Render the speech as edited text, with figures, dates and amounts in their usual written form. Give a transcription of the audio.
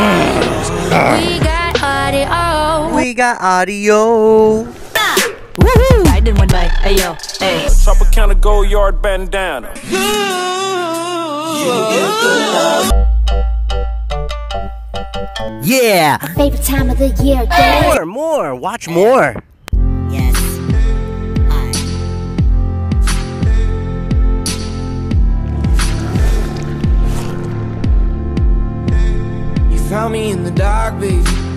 We got audio. We got audio. Woohoo! I did one by Ayo. Hey. Tropicana Gold Yard bandana. Yeah. Favorite time of the year, yeah. More. Watch more. Yes. You found me in the dark, baby.